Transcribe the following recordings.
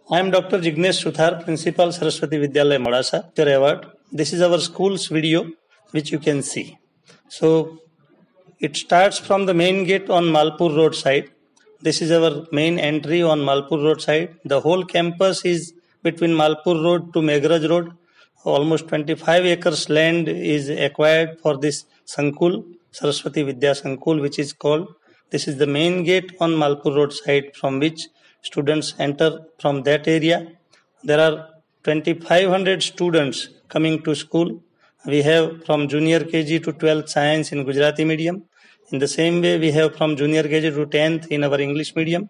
I am Dr. Jignesh, Principal Saraswati Vidyalay Modasa Award. This is our school's video which you can see. So it starts from the main gate on Malpur Road side. This is our main entry on Malpur Road side. The whole campus is between Malpur Road to Meghraj Road. Almost 25 acres land is acquired for this Sankul, Saraswati Vidya Sankul, which is called. This is the main gate on Malpur Road side from which students enter from that area. There are 2500 students coming to school. We have from junior KG to 12th science in Gujarati medium. In the same way, we have from junior KG to 10th in our English medium.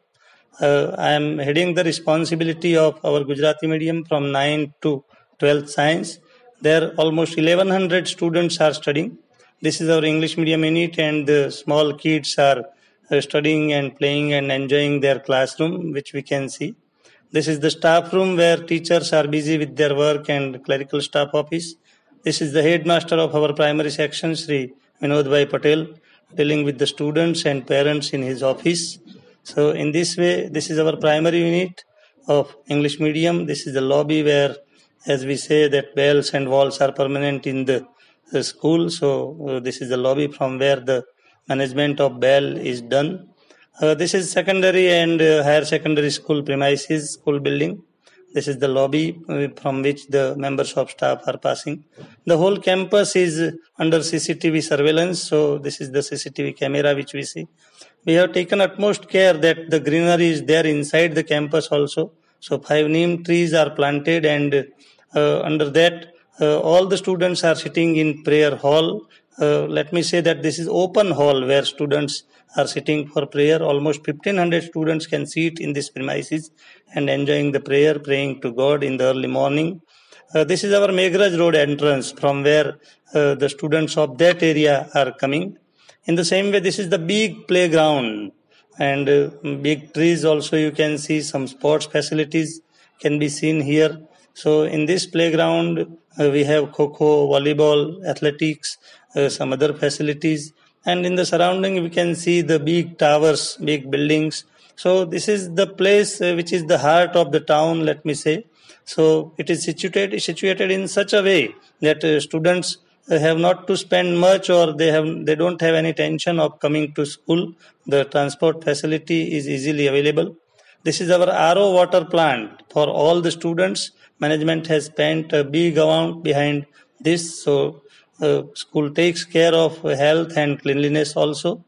I am heading the responsibility of our Gujarati medium from 9th to 12th science. There almost 1100 students are studying. This is our English medium unit, and the small kids are studying and playing and enjoying their classroom, which we can see. This is the staff room where teachers are busy with their work and clerical staff office. This is the headmaster of our primary section, Sri H.l.patel, dealing with the students and parents in his office. So in this way, this is our primary unit of English medium. This is the lobby where, as we say, that bells and walls are permanent in the school. So this is the lobby from where the management of bell is done. This is secondary and higher secondary school premises, school building. This is the lobby from which the members of staff are passing. The whole campus is under CCTV surveillance. So this is the CCTV camera which we see. We have taken utmost care that the greenery is there inside the campus also. So 5 neem trees are planted, and under that all the students are sitting in prayer hall. Let me say that this is open hall where students are sitting for prayer. Almost 1500 students can sit in this premises and enjoying the prayer, praying to God in the early morning. This is our Meghraj Road entrance from where the students of that area are coming. In the same way, this is the big playground, and big trees also you can see. Some sports facilities can be seen here. So in this playground, we have kho-kho, volleyball, athletics, some other facilities. And in the surrounding, we can see the big towers, big buildings. So this is the place which is the heart of the town, let me say. So it is situated in such a way that students have not to spend much, or they don't have any tension of coming to school. The transport facility is easily available. This is our RO water plant for all the students. Management has spent a big amount behind this. So school takes care of health and cleanliness also.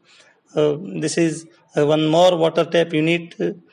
This is one more water tap unit.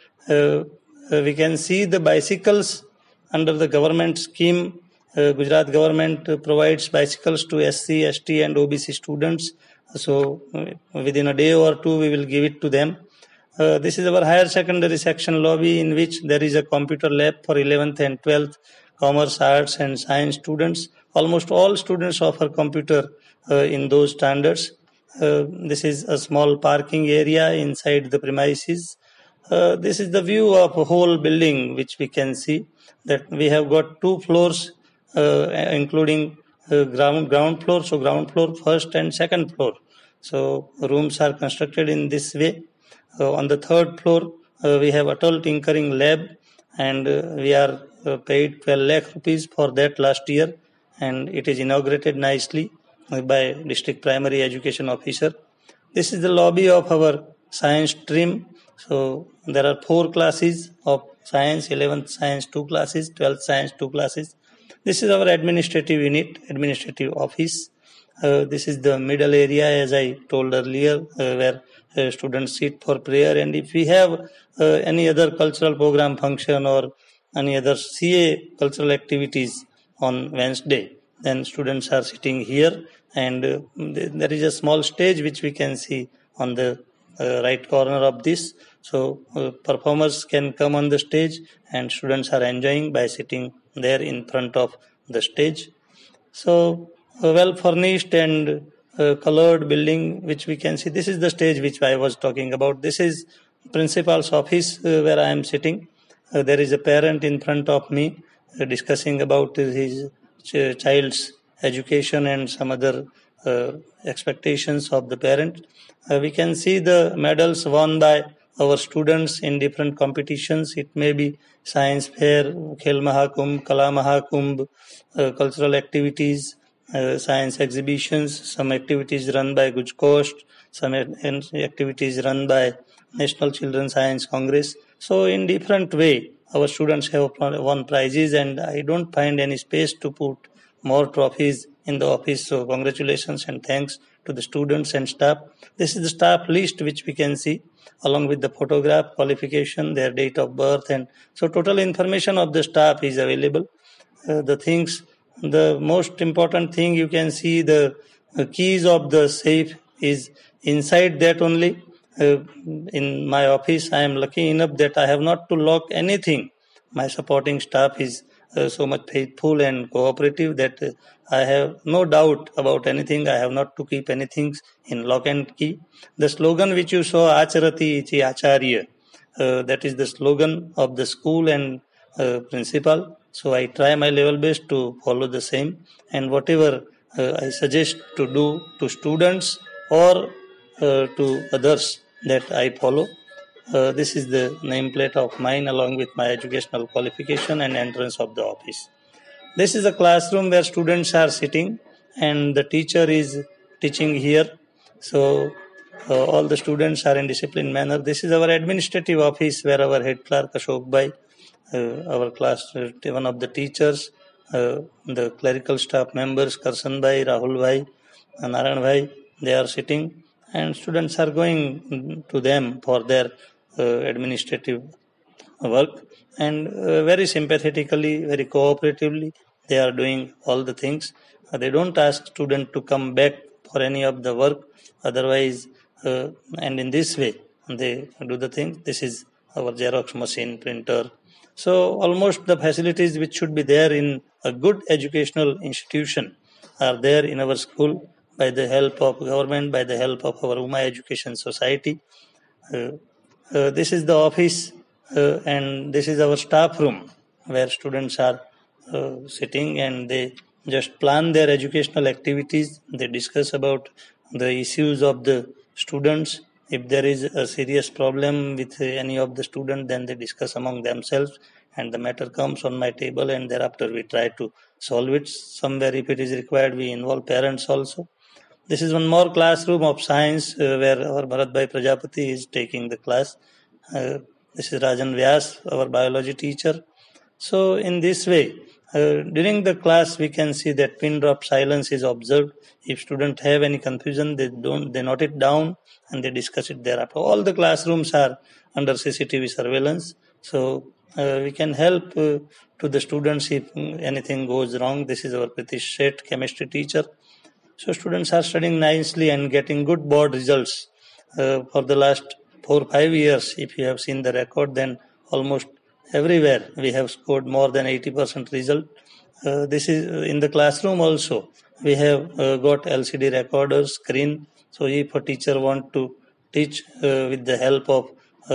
We can see the bicycles under the government scheme. Gujarat government provides bicycles to SC, ST and OBC students. So within a day or two, we will give it to them. This is our higher secondary section lobby, in which there is a computer lab for 11th and 12th commerce, arts and science students. Almost all students offer computer in those standards. This is a small parking area inside the premises. This is the view of a whole building which we can see, that we have got 2 floors including ground floor. So ground floor, first and second floor. So rooms are constructed in this way. On the 3rd floor, we have H.l. tinkering lab, and we are paid 12 lakh rupees for that last year, and it is inaugurated nicely by district primary education officer. This is the lobby of our science stream. So there are 4 classes of science, 11th science 2 classes, 12th science 2 classes. This is our administrative unit, administrative office. This is the middle area, as I told earlier, where students sit for prayer. And if we have any other cultural program function or any other CA cultural activities on Wednesday, then students are sitting here, and there is a small stage which we can see on the right corner of this. So performers can come on the stage, and students are enjoying by sitting there in front of the stage. So well furnished and colored building which we can see. This is the stage which I was talking about. This is principal's office where I am sitting. There is a parent in front of me discussing about his child's education and some other expectations of the parent. We can see the medals won by our students in different competitions. It may be science fair, Khel Mahakumbh, Kala Mahakumbh, cultural activities, science exhibitions, some activities run by Guj Coast, some activities run by National Children Science Congress. So in different way, our students have won prizes, and I don't find any space to put more trophies in the office. So congratulations and thanks to the students and staff. This is the staff list which we can see along with the photograph, qualification, their date of birth, and so total information of the staff is available. The most important thing, you can see the keys of the safe is inside that only. In my office, I am lucky enough that I have not to lock anything. My supporting staff is so much faithful and cooperative that I have no doubt about anything. I have not to keep anything in lock and key. The slogan which you saw, Acharati Ichi Acharya, that is the slogan of the school and principal. So I try my level best to follow the same, and whatever I suggest to do to students or to others, that I follow. This is the nameplate of mine along with my educational qualification and entrance of the office. This is a classroom where students are sitting and the teacher is teaching here. So all the students are in disciplined manner. This is our administrative office where our head clerk Ashok Bhai, our class, one of the teachers, the clerical staff members Karsan Bhai, Rahul Bhai, Narayan Bhai, they are sitting, and students are going to them for their administrative work, and very sympathetically, very cooperatively, they are doing all the things. They don't ask student to come back for any of the work, otherwise, and in this way, they do the things. This is our Xerox machine, printer. So almost the facilities which should be there in a good educational institution are there in our school by the help of government, by the help of our Uma Education Society. This is the office, and this is our staff room where students are sitting, and they just plan their educational activities. They discuss about the issues of the students. If there is a serious problem with any of the students, then they discuss among themselves, and the matter comes on my table, and thereafter we try to solve it. Somewhere, if it is required, we involve parents also. This is one more classroom of science where our Bharat Bhai Prajapati is taking the class. This is Rajan Vyas, our biology teacher. So in this way, during the class, we can see that pin drop silence is observed. If students have any confusion, they note it down and they discuss it thereafter. All the classrooms are under CCTV surveillance, so we can help to the students if anything goes wrong. This is our Pritish Seth, chemistry teacher. So students are studying nicely and getting good board results for the last 4 or 5 years. If you have seen the record, then almost everywhere we have scored more than 80% result. This is in the classroom also. We have got LCD recorder screen. So if a teacher want to teach with the help of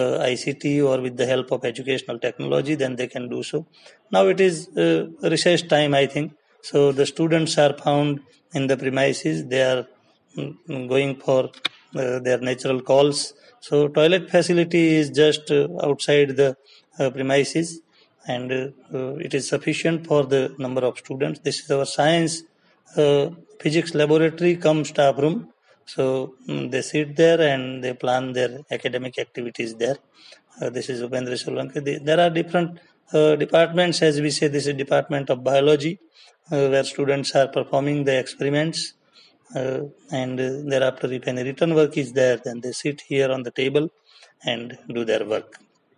ICT or with the help of educational technology, then they can do so. Now it is recess time, I think. So the students are found in the premises. They are going for their natural calls. So toilet facility is just outside the premises, and it is sufficient for the number of students. This is our science physics laboratory come staff room. So they sit there and they plan their academic activities there. This is Upendra Solanki. There are different departments, as we say. This is Department of Biology, where students are performing the experiments, and thereafter, if any written work is there, then they sit here on the table and do their work.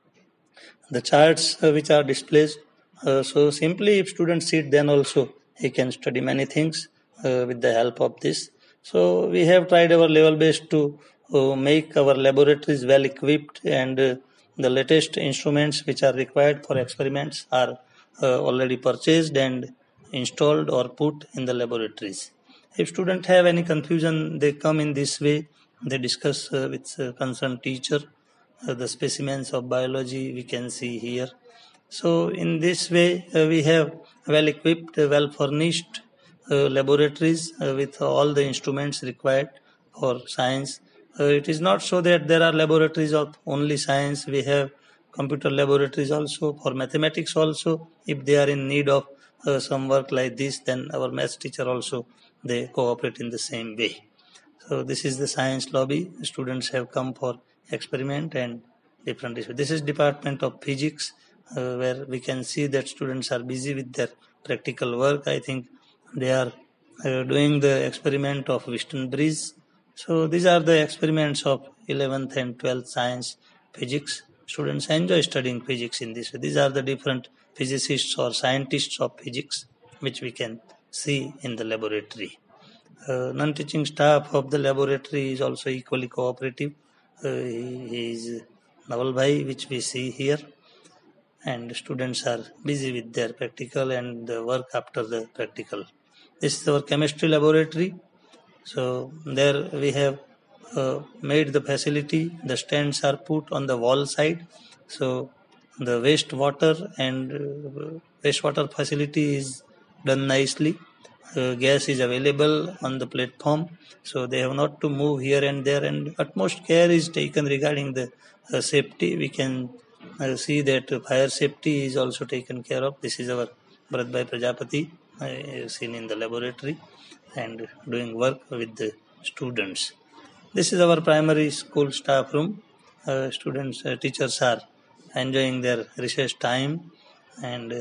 The charts which are displayed, so simply if students sit, then also he can study many things with the help of this. So we have tried our level best to make our laboratories well equipped, and the latest instruments which are required for experiments are already purchased and installed or put in the laboratories. If students have any confusion, they come in this way. They discuss with concerned teacher. The specimens of biology we can see here. So in this way, we have well equipped, well furnished laboratories with all the instruments required for science. It is not so that there are laboratories of only science. We have computer laboratories also, for mathematics also. If they are in need of some work like this, then our maths teacher also, they cooperate in the same way. So this is the science lobby. Students have come for experiment and different issues. This is Department of Physics, where we can see that students are busy with their practical work. I think they are doing the experiment of Western Bridge. So these are the experiments of 11th and 12th science physics. Students enjoy studying physics in this. These are the different physicists or scientists of physics which we can see in the laboratory. Non-teaching staff of the laboratory is also equally cooperative. He is Naval Bhai, which we see here, and students are busy with their practical and the work after the practical. This is our chemistry laboratory. So there we have made the facility. The stands are put on the wall side. So the wastewater facility is done nicely. Gas is available on the platform, so they have not to move here and there, and utmost care is taken regarding the safety. We can see that fire safety is also taken care of. This is our Bharat Bhai Prajapati seen in the laboratory and doing work with the students. This is our primary school staff room. Teachers are enjoying their recess time, and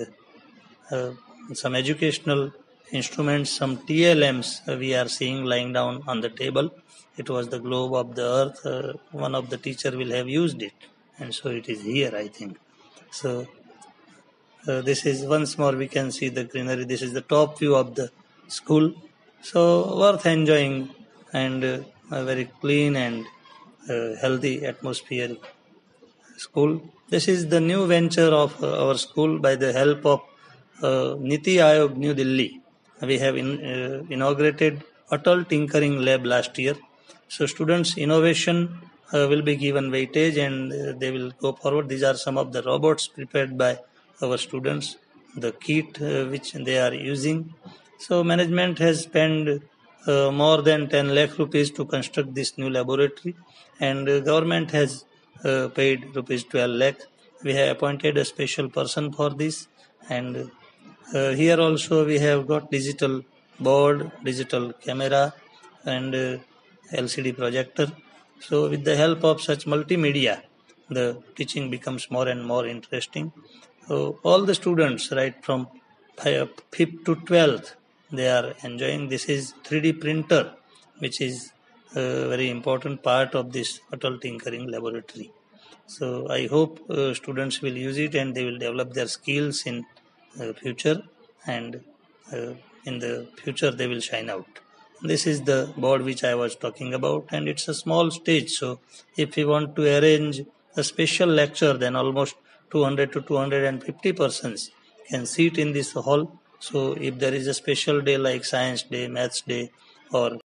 some educational instruments, some TLMs we are seeing lying down on the table. It was the globe of the earth. One of the teacher will have used it, and so it is here, I think. So this is once more we can see the greenery. This is the top view of the school. So worth enjoying, and a very clean and healthy atmosphere school. This is the new venture of our school by the help of Niti Aayog, New Delhi. We have inaugurated H.l Tinkering Lab last year. So students' innovation will be given weightage, and they will go forward. These are some of the robots prepared by our students, the kit which they are using. So management has spent more than 10 lakh rupees to construct this new laboratory, and government has paid rupees 12 lakh. We have appointed a special person for this, and here also we have got digital board, digital camera, and LCD projector. So with the help of such multimedia, the teaching becomes more and more interesting. So all the students, right from 5th to 12th, they are enjoying. This is 3D printer, which is a very important part of this H.l Tinkering Laboratory. So I hope students will use it and they will develop their skills in future, and in the future they will shine out. This is the board which I was talking about, and it's a small stage. So if we want to arrange a special lecture, then almost 200 to 250 persons can sit in this hall. So if there is a special day like science day, maths day, or